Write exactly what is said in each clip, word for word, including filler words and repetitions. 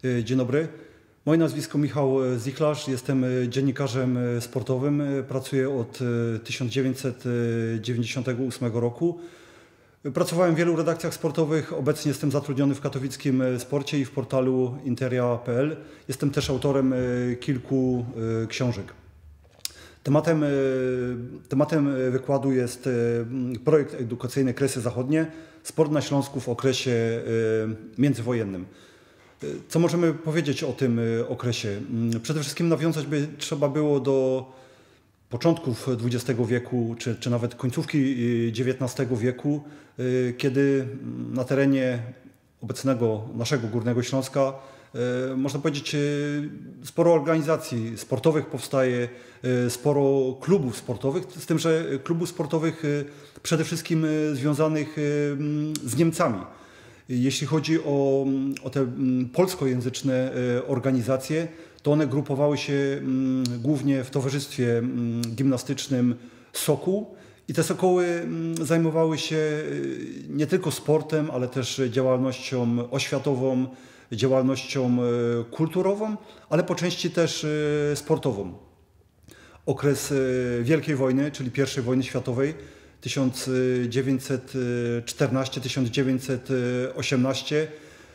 Dzień dobry. Moje nazwisko Michał Zichlarz, jestem dziennikarzem sportowym. Pracuję od tysiąc dziewięćset dziewięćdziesiątego ósmego roku. Pracowałem w wielu redakcjach sportowych, obecnie jestem zatrudniony w katowickim Sporcie i w portalu interia kropka p l. Jestem też autorem kilku książek. Tematem, tematem wykładu jest projekt edukacyjny Kresy Zachodnie, sport na Śląsku w okresie międzywojennym. Co możemy powiedzieć o tym okresie? Przede wszystkim nawiązać by trzeba było do początków dwudziestego wieku, czy, czy nawet końcówki dziewiętnastego wieku, kiedy na terenie obecnego naszego Górnego Śląska można powiedzieć, sporo organizacji sportowych powstaje, sporo klubów sportowych, z tym, że klubów sportowych przede wszystkim związanych z Niemcami. Jeśli chodzi o, o te polskojęzyczne organizacje, to one grupowały się głównie w towarzystwie gimnastycznym Sokół i te Sokoły zajmowały się nie tylko sportem, ale też działalnością oświatową, działalnością kulturową, ale po części też sportową. Okres Wielkiej Wojny, czyli pierwszej wojny światowej, tysiąc dziewięćset czternasty do tysiąc dziewięćset osiemnastego,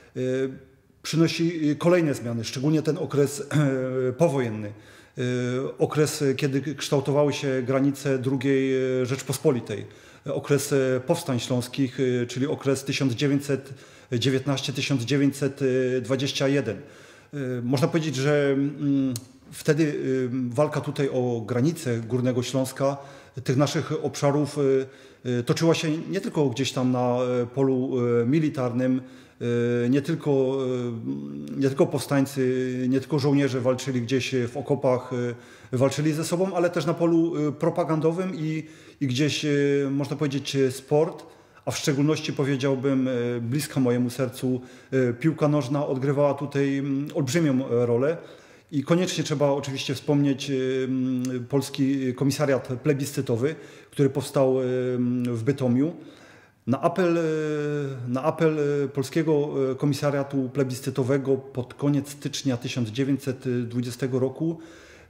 przynosi kolejne zmiany, szczególnie ten okres powojenny. Okres, kiedy kształtowały się granice drugiej Rzeczpospolitej. Okres powstań śląskich, czyli okres tysiąc dziewięćset dziewiętnasty do tysiąc dziewięćset dwudziestego pierwszego. Można powiedzieć, że wtedy walka tutaj o granicę Górnego Śląska, tych naszych obszarów, toczyła się nie tylko gdzieś tam na polu militarnym, nie tylko, nie tylko powstańcy, nie tylko żołnierze walczyli gdzieś w okopach, walczyli ze sobą, ale też na polu propagandowym i, i gdzieś, można powiedzieć, sport, a w szczególności powiedziałbym bliska mojemu sercu piłka nożna odgrywała tutaj olbrzymią rolę. I koniecznie trzeba oczywiście wspomnieć Polski Komisariat Plebiscytowy, który powstał w Bytomiu. Na apel, na apel Polskiego Komisariatu Plebiscytowego pod koniec stycznia tysiąc dziewięćset dwudziestego roku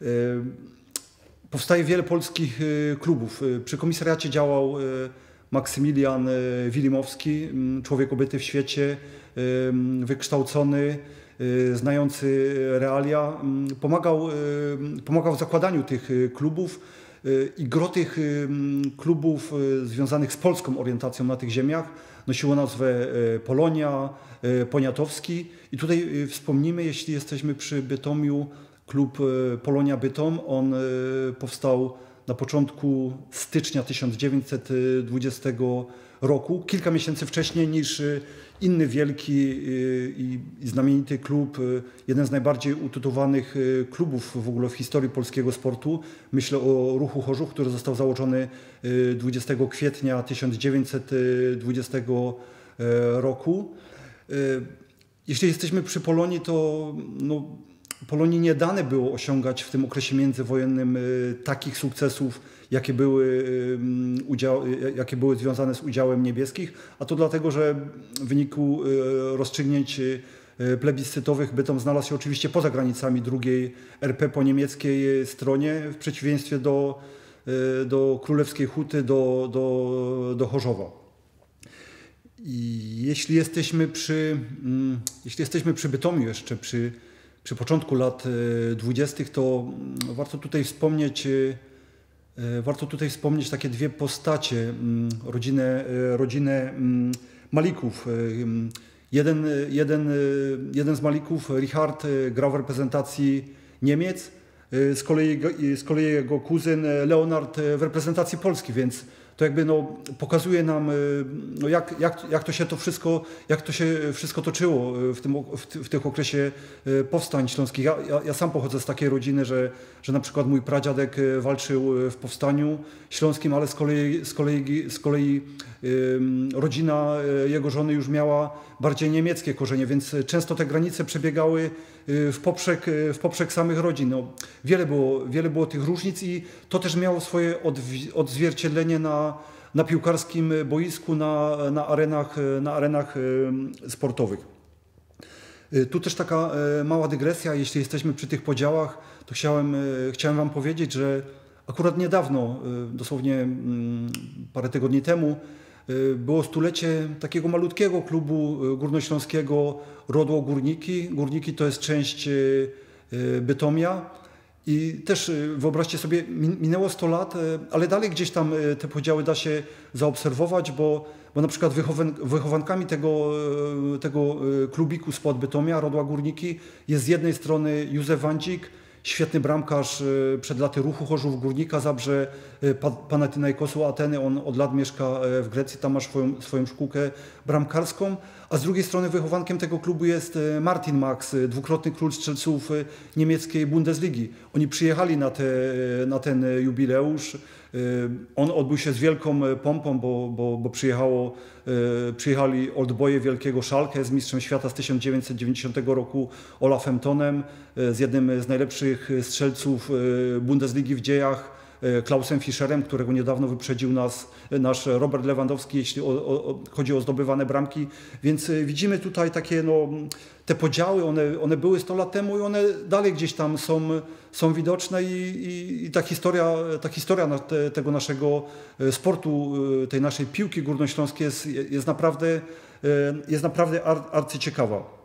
powstaje wiele polskich klubów. Przy komisariacie działał Maksymilian Wilimowski, człowiek obyty w świecie, wykształcony, znający realia, pomagał, pomagał w zakładaniu tych klubów i gro tych klubów związanych z polską orientacją na tych ziemiach nosiło nazwę Polonia, Poniatowski i tutaj wspomnimy, jeśli jesteśmy przy Bytomiu, klub Polonia Bytom, on powstał na początku stycznia tysiąc dziewięćset dwudziestego roku, kilka miesięcy wcześniej niż inny wielki i znamienity klub, jeden z najbardziej utytułowanych klubów w ogóle w historii polskiego sportu. Myślę o Ruchu Chorzów, który został założony dwudziestego kwietnia tysiąc dziewięćset dwudziestego roku. Jeśli jesteśmy przy Polonii, to no, Polonii nie dane było osiągać w tym okresie międzywojennym takich sukcesów, jakie były, udział, jakie były związane z udziałem niebieskich, a to dlatego, że w wyniku rozstrzygnięć plebiscytowych Bytom znalazł się oczywiście poza granicami drugiej R P po niemieckiej stronie, w przeciwieństwie do, do Królewskiej Huty, do, do, do Chorzowa. I jeśli jesteśmy przy, jeśli jesteśmy przy Bytomiu jeszcze, przy Przy początku lat dwudziestych, to warto tutaj wspomnieć, warto tutaj wspomnieć takie dwie postacie, rodzinę, rodzinę Malików. Jeden, jeden, jeden z Malików, Richard, grał w reprezentacji Niemiec, z kolei, z kolei jego kuzyn Leonard w reprezentacji Polski, więc to jakby no, pokazuje nam, no jak, jak, jak to się to wszystko, jak to się wszystko toczyło w tym, w, w tym okresie powstań śląskich. Ja, ja, ja sam pochodzę z takiej rodziny, że, że na przykład mój pradziadek walczył w powstaniu śląskim, ale z kolei, z kolei, z kolei rodzina jego żony już miała bardziej niemieckie korzenie, więc często te granice przebiegały w poprzek, w poprzek samych rodzin. No, wiele było, wiele było tych różnic i to też miało swoje odzwierciedlenie na, na piłkarskim boisku, na, na, arenach, na arenach sportowych. Tu też taka mała dygresja, jeśli jesteśmy przy tych podziałach, to chciałem, chciałem Wam powiedzieć, że akurat niedawno, dosłownie parę tygodni temu, było stulecie takiego malutkiego klubu górnośląskiego Rodło Górniki. Górniki to jest część Bytomia i też wyobraźcie sobie, minęło sto lat, ale dalej gdzieś tam te podziały da się zaobserwować, bo, bo na przykład wychowan, wychowankami tego, tego klubiku spod Bytomia, Rodła Górniki, jest z jednej strony Józef Wandzik, świetny bramkarz przed laty Ruchu Chorzów, Górnika Zabrze, Panathinaikosu Ateny. On od lat mieszka w Grecji, tam ma swoją, swoją szkółkę bramkarską. A z drugiej strony wychowankiem tego klubu jest Martin Max, dwukrotny król strzelców niemieckiej Bundesligi. Oni przyjechali na, te, na ten jubileusz. On odbył się z wielką pompą, bo, bo, bo przyjechało, przyjechali oldboye wielkiego Schalke z mistrzem świata z tysiąc dziewięćset dziewięćdziesiątego roku Olafem Tonem, z jednym z najlepszych strzelców Bundesligi w dziejach, Klausem Fischerem, którego niedawno wyprzedził nas nasz Robert Lewandowski, jeśli o, o, chodzi o zdobywane bramki. Więc widzimy tutaj takie, no, te podziały, one, one były sto lat temu i one dalej gdzieś tam są, są widoczne i, i, i ta historia, ta historia te, tego naszego sportu, tej naszej piłki górnośląskiej jest, jest naprawdę, jest naprawdę arcyciekawa.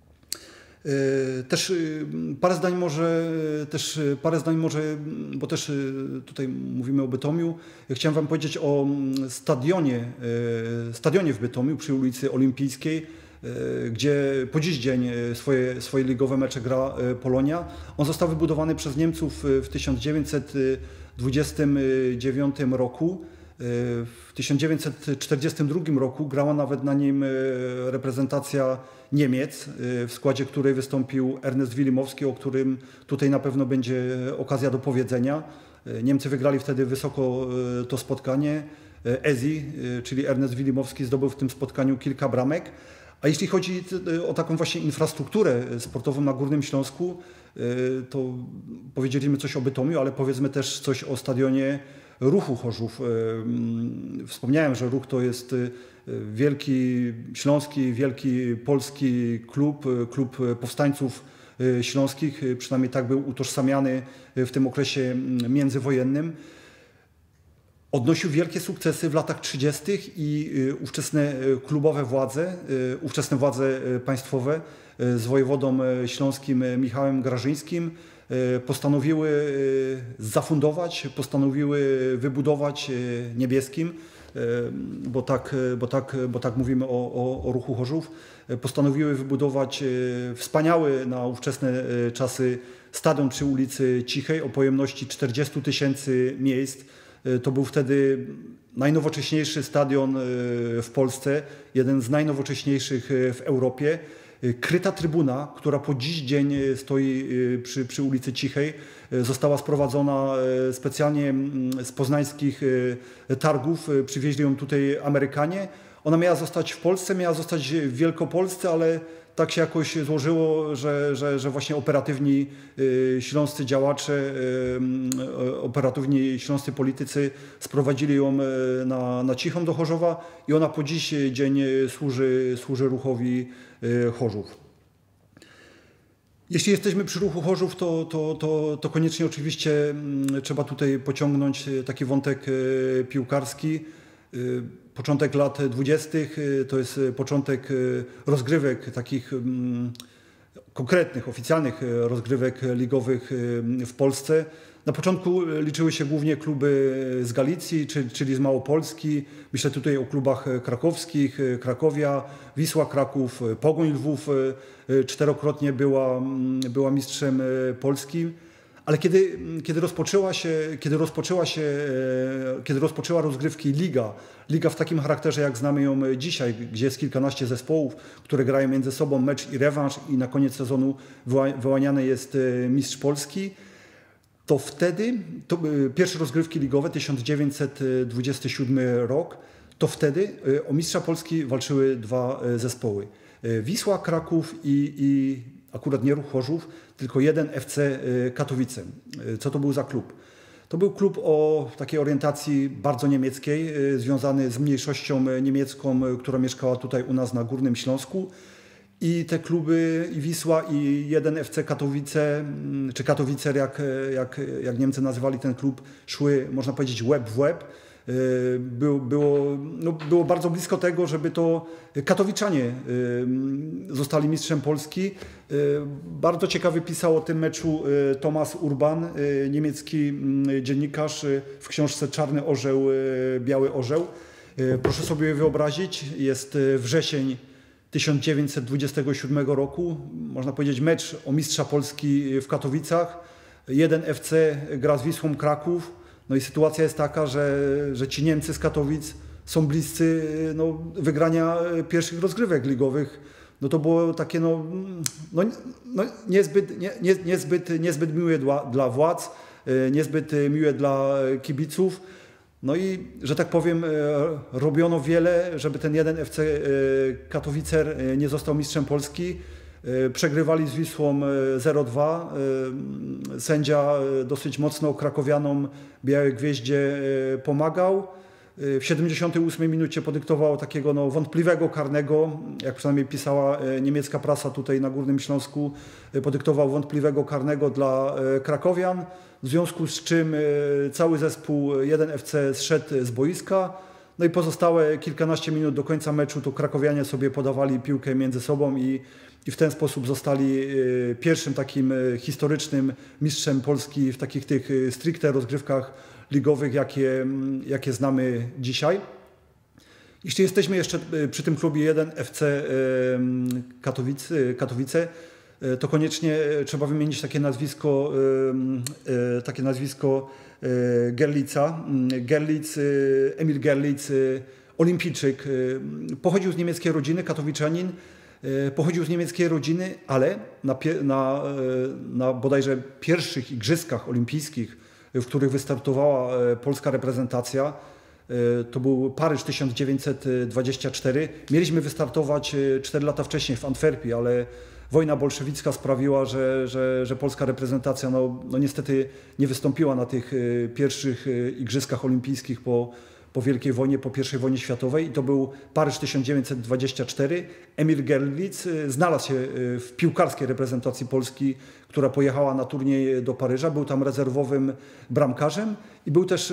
Też parę zdań może, też parę zdań może, bo też tutaj mówimy o Bytomiu. Chciałem Wam powiedzieć o stadionie, stadionie w Bytomiu przy ulicy Olimpijskiej, gdzie po dziś dzień swoje, swoje ligowe mecze gra Polonia. On został wybudowany przez Niemców w tysiąc dziewięćset dwudziestym dziewiątym roku. W tysiąc dziewięćset czterdziestym drugim roku grała nawet na nim reprezentacja Niemiec, w składzie której wystąpił Ernest Wilimowski, o którym tutaj na pewno będzie okazja do powiedzenia. Niemcy wygrali wtedy wysoko to spotkanie. Ezi, czyli Ernest Wilimowski, zdobył w tym spotkaniu kilka bramek. A jeśli chodzi o taką właśnie infrastrukturę sportową na Górnym Śląsku, to powiedzieliśmy coś o Bytomiu, ale powiedzmy też coś o stadionie Ruchu Chorzów. Wspomniałem, że Ruch to jest wielki śląski, wielki polski klub, klub powstańców śląskich, przynajmniej tak był utożsamiany w tym okresie międzywojennym. Odnosił wielkie sukcesy w latach trzydziestych i ówczesne klubowe władze, ówczesne władze państwowe z wojewodą śląskim Michałem Grażyńskim postanowiły zafundować, postanowiły wybudować Niebieskim, bo tak, bo tak, bo tak mówimy o, o, o Ruchu Chorzów, postanowiły wybudować wspaniały na ówczesne czasy stadion przy ulicy Cichej o pojemności czterdziestu tysięcy miejsc. To był wtedy najnowocześniejszy stadion w Polsce, jeden z najnowocześniejszych w Europie. Kryta trybuna, która po dziś dzień stoi przy, przy ulicy Cichej, została sprowadzona specjalnie z poznańskich targów. Przywieźli ją tutaj Amerykanie. Ona miała zostać w Polsce, miała zostać w Wielkopolsce, ale tak się jakoś złożyło, że, że, że właśnie operatywni śląscy działacze, operatywni śląscy politycy sprowadzili ją na, na Cichą do Chorzowa i ona po dziś dzień służy, służy Ruchowi Chorzów. Jeśli jesteśmy przy Ruchu Chorzów, to, to, to, to koniecznie oczywiście trzeba tutaj pociągnąć taki wątek piłkarski. Początek lat dwudziestych to jest początek rozgrywek takich konkretnych, oficjalnych rozgrywek ligowych w Polsce. Na początku liczyły się głównie kluby z Galicji, czyli z Małopolski. Myślę tutaj o klubach krakowskich, Krakowia, Wisła Kraków, Pogoń Lwów czterokrotnie była, była mistrzem Polski. Ale kiedy, kiedy, rozpoczęła się, kiedy, rozpoczęła się, kiedy rozpoczęła rozgrywki Liga, Liga w takim charakterze, jak znamy ją dzisiaj, gdzie jest kilkanaście zespołów, które grają między sobą mecz i rewanż i na koniec sezonu wyłaniany jest mistrz Polski, to wtedy, to pierwsze rozgrywki ligowe, tysiąc dziewięćset dwudziesty siódmy rok, to wtedy o mistrza Polski walczyły dwa zespoły. Wisła Kraków i, i akurat nie Ruch Chorzów, tylko jeden F C Katowice. Co to był za klub? To był klub o takiej orientacji bardzo niemieckiej, związany z mniejszością niemiecką, która mieszkała tutaj u nas na Górnym Śląsku. I te kluby, i Wisła, i jeden F C Katowice, czy Katowicer, jak, jak, jak Niemcy nazywali ten klub, szły, można powiedzieć, łeb w łeb. Było, było, no, było bardzo blisko tego, żeby to katowiczanie zostali mistrzem Polski. Bardzo ciekawy pisał o tym meczu Thomas Urban, niemiecki dziennikarz, w książce Czarny Orzeł, Biały Orzeł. Proszę sobie wyobrazić, jest wrzesień tysiąc dziewięćset dwudziestego siódmego roku, można powiedzieć mecz o mistrza Polski w Katowicach. jeden F C gra z Wisłą Kraków. No i sytuacja jest taka, że, że ci Niemcy z Katowic są bliscy no, wygrania pierwszych rozgrywek ligowych. No to było takie no, no, no niezbyt, nie, nie, niezbyt, niezbyt miłe dla, dla władz, niezbyt miłe dla kibiców. No i, że tak powiem, robiono wiele, żeby ten jeden F C Katowicer nie został mistrzem Polski. Przegrywali z Wisłą zero dwa. Sędzia dosyć mocno krakowianom Białej Gwieździe pomagał. W siedemdziesiątej ósmej minucie podyktował takiego no, wątpliwego karnego, jak przynajmniej pisała niemiecka prasa tutaj na Górnym Śląsku, podyktował wątpliwego karnego dla krakowian, w związku z czym cały zespół jeden F C zszedł z boiska. No i pozostałe kilkanaście minut do końca meczu to krakowianie sobie podawali piłkę między sobą i, i w ten sposób zostali pierwszym takim historycznym mistrzem Polski w takich tych stricte rozgrywkach ligowych, jakie, jakie znamy dzisiaj. Jeśli jesteśmy jeszcze przy tym klubie jeden F C Katowice, Katowice, to koniecznie trzeba wymienić takie nazwisko, takie nazwisko Gerlitza. Gerlitz, Emil Gerlitz, olimpijczyk, pochodził z niemieckiej rodziny, katowiczanin, pochodził z niemieckiej rodziny, ale na, na, na bodajże pierwszych igrzyskach olimpijskich, w których wystartowała polska reprezentacja, to był Paryż tysiąc dziewięćset dwudziesty czwarty. Mieliśmy wystartować cztery lata wcześniej w Antwerpii, ale wojna bolszewicka sprawiła, że, że, że polska reprezentacja no, no niestety nie wystąpiła na tych pierwszych igrzyskach olimpijskich po, po Wielkiej Wojnie, po pierwszej wojnie światowej. I to był Paryż tysiąc dziewięćset dwudziesty czwarty. Emil Gerlitz znalazł się w piłkarskiej reprezentacji Polski, która pojechała na turniej do Paryża. Był tam rezerwowym bramkarzem i był też,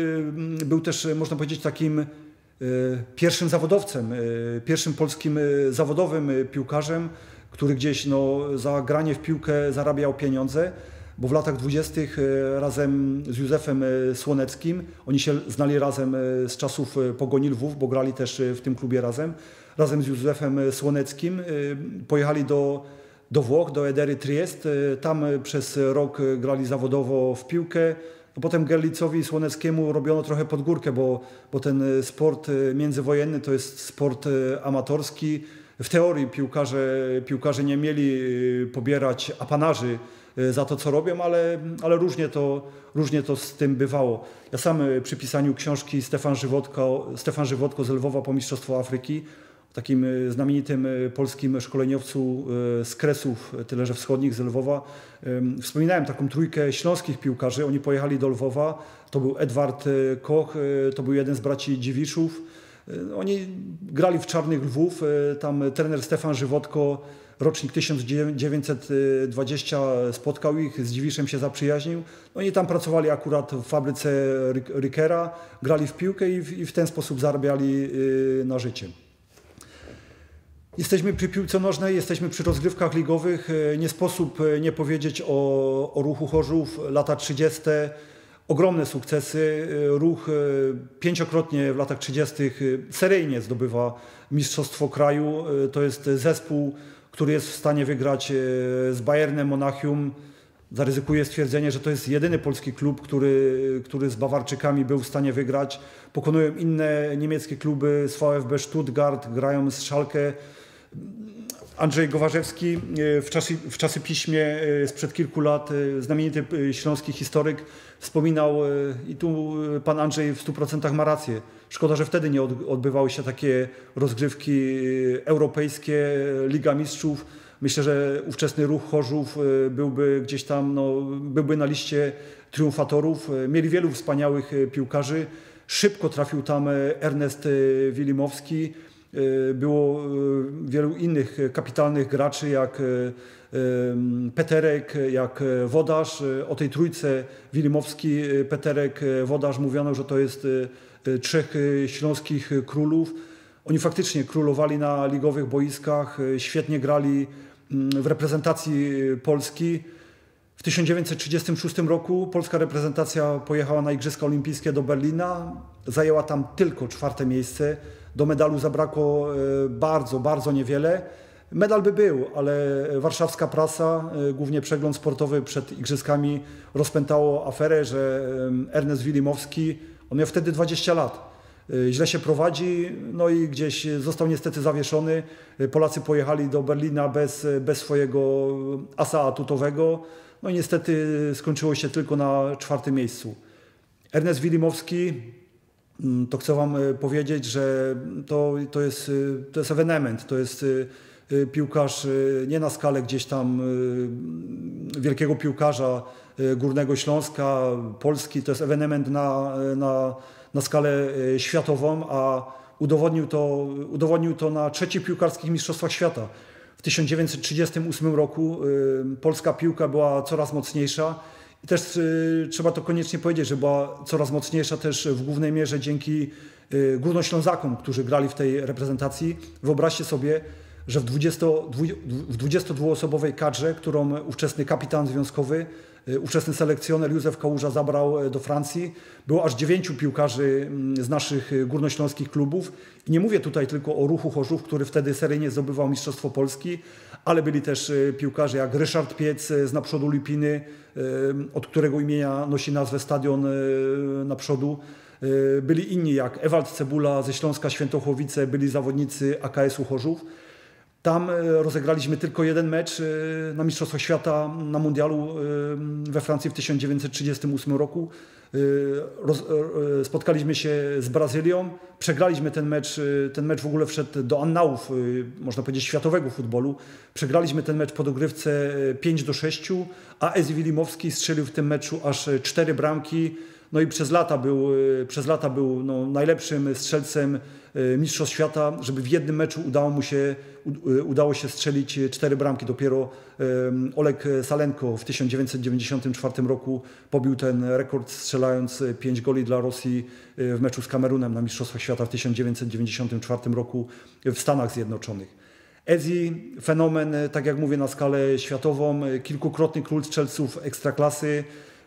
był też można powiedzieć, takim pierwszym zawodowcem, pierwszym polskim zawodowym piłkarzem, który gdzieś no, za granie w piłkę zarabiał pieniądze, bo w latach dwudziestych razem z Józefem Słoneckim, oni się znali razem z czasów Pogoni Lwów, bo grali też w tym klubie razem, razem z Józefem Słoneckim pojechali do, do Włoch, do Edery Triest, tam przez rok grali zawodowo w piłkę. No potem Gerlitzowi i Słoneckiemu robiono trochę pod górkę, bo, bo ten sport międzywojenny to jest sport amatorski. W teorii piłkarze, piłkarze nie mieli pobierać apanarzy za to, co robią, ale, ale różnie, to, różnie to z tym bywało. Ja sam przy pisaniu książki Stefan Żywotko, Stefan Żywotko z Lwowa po Mistrzostwo Afryki, takim znamienitym polskim szkoleniowcu z Kresów, tyle że wschodnich, z Lwowa, wspominałem taką trójkę śląskich piłkarzy. Oni pojechali do Lwowa, to był Edward Koch, to był jeden z braci Dziwiszów. Oni grali w Czarnych Lwów, tam trener Stefan Żywotko, rocznik tysiąc dziewięćset dwudziesty, spotkał ich, z Dziwiszem się zaprzyjaźnił. Oni tam pracowali akurat w fabryce Rickera, grali w piłkę i w, i w ten sposób zarabiali na życie. Jesteśmy przy piłce nożnej, jesteśmy przy rozgrywkach ligowych. Nie sposób nie powiedzieć o, o Ruchu Chorzów, lata trzydzieste. Ogromne sukcesy. Ruch pięciokrotnie w latach trzydziestych seryjnie zdobywa mistrzostwo kraju. To jest zespół, który jest w stanie wygrać z Bayernem Monachium. Zaryzykuję stwierdzenie, że to jest jedyny polski klub, który, który z Bawarczykami był w stanie wygrać. Pokonują inne niemieckie kluby z V F B Stuttgart, grają z Schalke. Andrzej Gowarzewski w, czasy, w czasopiśmie sprzed kilku lat, znamienity śląski historyk, wspominał, i tu pan Andrzej w stu procentach ma rację, szkoda, że wtedy nie odbywały się takie rozgrywki europejskie, Liga Mistrzów. Myślę, że ówczesny Ruch Chorzów byłby gdzieś tam, no, byłby na liście triumfatorów. Mieli wielu wspaniałych piłkarzy. Szybko trafił tam Ernest Wilimowski. było wielu innych kapitalnych graczy, jak Peterek, jak Wodarz. O tej trójce Wilimowski, Peterek, Wodarz mówiono, że to jest trzech śląskich królów. Oni faktycznie królowali na ligowych boiskach, świetnie grali w reprezentacji Polski. W tysiąc dziewięćset trzydziestym szóstym roku polska reprezentacja pojechała na Igrzyska Olimpijskie do Berlina. Zajęła tam tylko czwarte miejsce. Do medalu zabrakło bardzo, bardzo niewiele. Medal by był, ale warszawska prasa, głównie przegląd sportowy przed Igrzyskami, rozpętało aferę, że Ernest Wilimowski, on miał wtedy dwadzieścia lat, źle się prowadzi, no i gdzieś został niestety zawieszony. Polacy pojechali do Berlina bez, bez swojego asa atutowego, no i niestety skończyło się tylko na czwartym miejscu. Ernest Wilimowski, to chcę wam powiedzieć, że to, to, jest, to jest ewenement, to jest piłkarz nie na skalę gdzieś tam wielkiego piłkarza Górnego Śląska, Polski, to jest ewenement na, na, na skalę światową, a udowodnił to, udowodnił to na trzecich piłkarskich mistrzostwach świata. W tysiąc dziewięćset trzydziestym ósmym roku polska piłka była coraz mocniejsza i też y, trzeba to koniecznie powiedzieć, że była coraz mocniejsza też w głównej mierze dzięki y, Górnoślązakom, którzy grali w tej reprezentacji. Wyobraźcie sobie, że w dwudziestodwuosobowej kadrze, którą ówczesny kapitan związkowy, y, ówczesny selekcjoner Józef Kałuża zabrał do Francji, było aż dziewięciu piłkarzy z naszych górnośląskich klubów. I nie mówię tutaj tylko o Ruchu Chorzów, który wtedy seryjnie zdobywał Mistrzostwo Polski, ale byli też piłkarze jak Ryszard Piec z Naprzodu Lipiny, od którego imienia nosi nazwę stadion Naprzodu. Byli inni jak Ewald Cebula ze Śląska Świętochłowice, byli zawodnicy A K S u Chorzów. Tam rozegraliśmy tylko jeden mecz na Mistrzostwach Świata na Mundialu we Francji w tysiąc dziewięćset trzydziestym ósmym roku. Spotkaliśmy się z Brazylią, przegraliśmy ten mecz, ten mecz w ogóle wszedł do annałów, można powiedzieć, światowego futbolu. Przegraliśmy ten mecz po dogrywce pięć do sześciu, a Ezi Wilimowski strzelił w tym meczu aż cztery bramki. No i przez lata był, przez lata był no, najlepszym strzelcem mistrzostw świata, żeby w jednym meczu udało mu się, udało się strzelić cztery bramki. Dopiero Oleg Salenko w tysiąc dziewięćset dziewięćdziesiątym czwartym roku pobił ten rekord, strzelając pięć goli dla Rosji w meczu z Kamerunem na Mistrzostwach Świata w tysiąc dziewięćset dziewięćdziesiątym czwartym roku w Stanach Zjednoczonych. Ezi, fenomen, tak jak mówię, na skalę światową, kilkukrotny król strzelców ekstraklasy.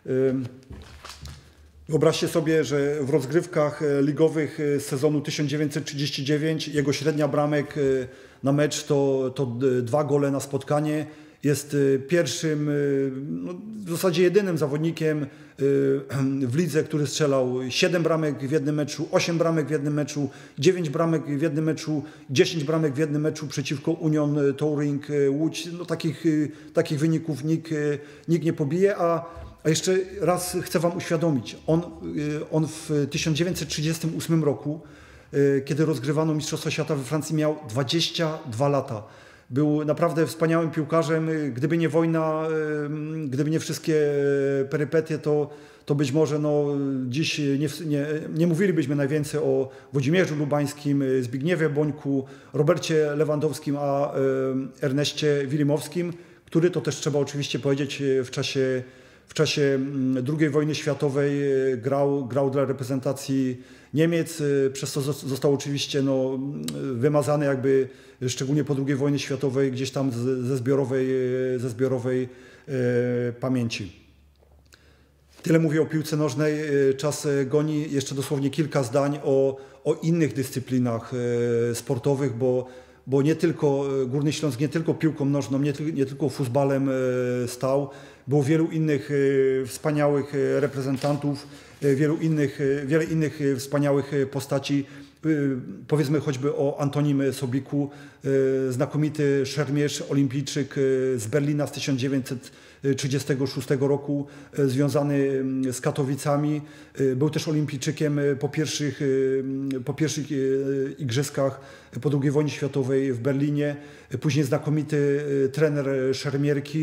Wyobraźcie sobie, że w rozgrywkach ligowych z sezonu tysiąc dziewięćset trzydziestego dziewiątego jego średnia bramek na mecz to, to dwa gole na spotkanie. Jest pierwszym, no w zasadzie jedynym zawodnikiem w lidze, który strzelał siedem bramek w jednym meczu, osiem bramek w jednym meczu, dziewięć bramek w jednym meczu, dziesięć bramek w jednym meczu przeciwko Union Touring Łódź. No takich, takich wyników nikt, nikt nie pobije, a A jeszcze raz chcę wam uświadomić, on, on w tysiąc dziewięćset trzydziestym ósmym roku, kiedy rozgrywano Mistrzostwa Świata we Francji, miał dwadzieścia dwa lata. Był naprawdę wspaniałym piłkarzem. Gdyby nie wojna, gdyby nie wszystkie perypetie, to, to być może no, dziś nie, nie, nie mówilibyśmy najwięcej o Włodzimierzu Lubańskim, Zbigniewie Bońku, Robercie Lewandowskim, a Erneście Wilimowskim, który, to też trzeba oczywiście powiedzieć, w czasie W czasie drugiej wojny światowej grał, grał dla reprezentacji Niemiec, przez to został oczywiście no, wymazany jakby, szczególnie po drugiej wojnie światowej, gdzieś tam ze zbiorowej, ze zbiorowej e, pamięci. Tyle mówię o piłce nożnej, czas goni. Jeszcze dosłownie kilka zdań o, o innych dyscyplinach e, sportowych, bo bo nie tylko Górny Śląsk, nie tylko piłką nożną, nie, nie tylko futbolem stał. Było wielu innych wspaniałych reprezentantów, wielu innych, wiele innych wspaniałych postaci. Powiedzmy choćby o Antonim Sobiku, znakomity szermierz, olimpijczyk z Berlina z tysiąc dziewięćset trzydziestego szóstego roku, związany z Katowicami. Był też olimpijczykiem po pierwszych, po pierwszych igrzyskach po drugiej wojnie światowej w Berlinie. Później znakomity trener szermierki.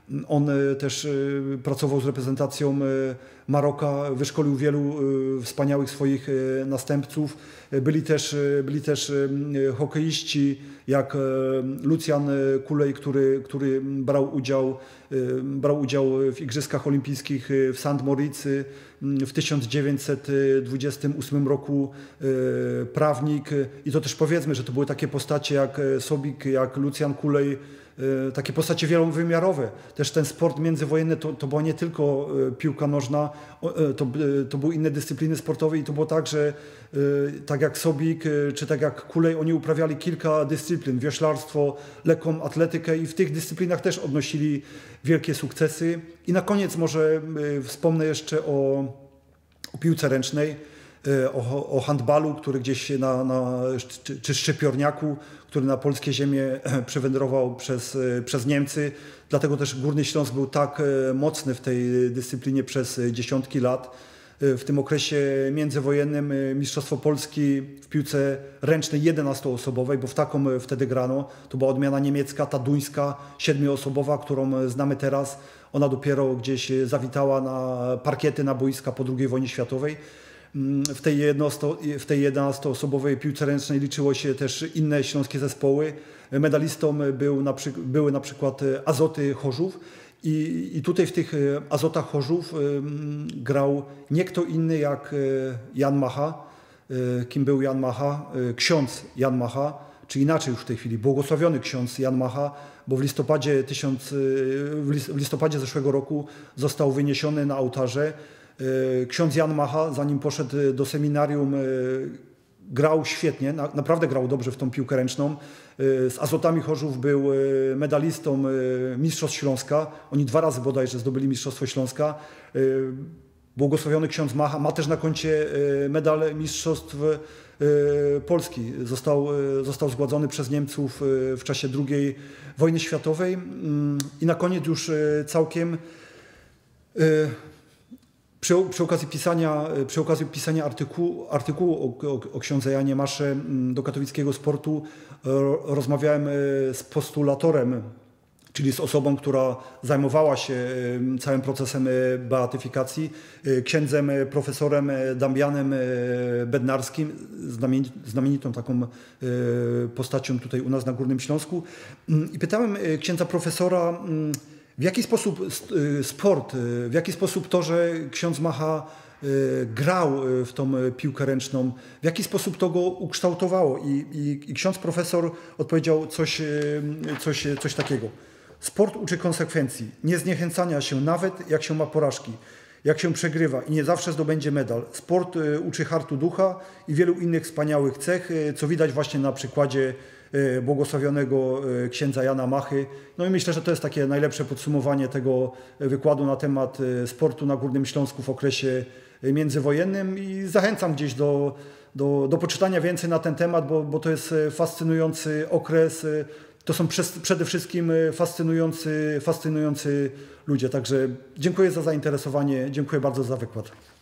On też pracował z reprezentacją Maroka, wyszkolił wielu wspaniałych swoich następców. Byli też, byli też hokeiści jak Lucjan Kulej, który, który brał udział, brał udział w Igrzyskach Olimpijskich w Saint Moritz w tysiąc dziewięćset dwudziestym ósmym roku, prawnik. I to też powiedzmy, że to były takie postacie jak Sobik, jak Lucjan Kulej, takie postacie wielowymiarowe. Też ten sport międzywojenny to, to była nie tylko piłka nożna, to, to były inne dyscypliny sportowe i to było tak, że tak jak Sobik czy tak jak Kulej, oni uprawiali kilka dyscyplin, wioślarstwo, lekką atletykę i w tych dyscyplinach też odnosili wielkie sukcesy. I na koniec może wspomnę jeszcze o, o piłce ręcznej, o, o handbalu, który gdzieś na, na czy, czy szczypiorniaku, który na polskie ziemie przewędrował przez, przez Niemcy. Dlatego też Górny Śląsk był tak mocny w tej dyscyplinie przez dziesiątki lat. W tym okresie międzywojennym Mistrzostwo Polski w piłce ręcznej jedenastoosobowej, bo w taką wtedy grano, to była odmiana niemiecka, ta duńska, siedmioosobowa, którą znamy teraz. Ona dopiero gdzieś zawitała na parkiety, na boiska po drugiej wojnie światowej. W tej, jednosto, w tej jedenastoosobowej piłce ręcznej liczyło się też inne śląskie zespoły. Medalistą był na przy, były na przykład Azoty Chorzów i, i tutaj w tych Azotach Chorzów grał nie kto inny jak Jan Macha. Kim był Jan Macha? Ksiądz Jan Macha, czy inaczej już w tej chwili, błogosławiony ksiądz Jan Macha, bo w listopadzie, tysiąc, w listopadzie zeszłego roku został wyniesiony na ołtarze. Ksiądz Jan Macha, zanim poszedł do seminarium, grał świetnie, naprawdę grał dobrze w tą piłkę ręczną. Z Azotami Chorzów był medalistą Mistrzostw Śląska. Oni dwa razy bodajże zdobyli Mistrzostwo Śląska. Błogosławiony ksiądz Macha ma też na koncie medal Mistrzostw Polski. Został, został zgładzony przez Niemców w czasie drugiej wojny światowej. I na koniec już całkiem Przy, przy okazji pisania, przy okazji pisania artykułu, artykułu o, o, o księdze Janie Masze do Katowickiego Sportu rozmawiałem z postulatorem, czyli z osobą, która zajmowała się całym procesem beatyfikacji, księdzem profesorem Damianem Bednarskim, znamienitą taką postacią tutaj u nas na Górnym Śląsku. I pytałem księdza profesora, w jaki sposób sport, w jaki sposób to, że ksiądz Macha grał w tą piłkę ręczną, w jaki sposób to go ukształtowało? I, i, i ksiądz profesor odpowiedział coś, coś, coś takiego. Sport uczy konsekwencji, nie zniechęcania się nawet jak się ma porażki, jak się przegrywa i nie zawsze zdobędzie medal. Sport uczy hartu ducha i wielu innych wspaniałych cech, co widać właśnie na przykładzie błogosławionego księdza Jana Machy. No i myślę, że to jest takie najlepsze podsumowanie tego wykładu na temat sportu na Górnym Śląsku w okresie międzywojennym i zachęcam gdzieś do, do, do poczytania więcej na ten temat, bo, bo to jest fascynujący okres. To są przede wszystkim fascynujący, fascynujący ludzie. Także dziękuję za zainteresowanie, dziękuję bardzo za wykład.